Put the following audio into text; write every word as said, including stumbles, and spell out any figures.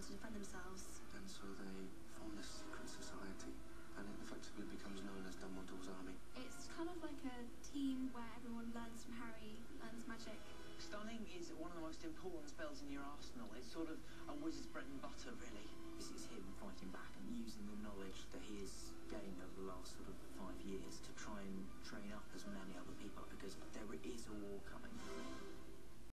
to defend themselves. And so they form this secret society, and it effectively becomes known as Dumbledore's army. It's kind of like a team where everyone learns from Harry, learns magic. Stunning is one of the most important spells in your arsenal. It's sort of a wizard's bread and butter, really. This is him fighting back and using the knowledge that he is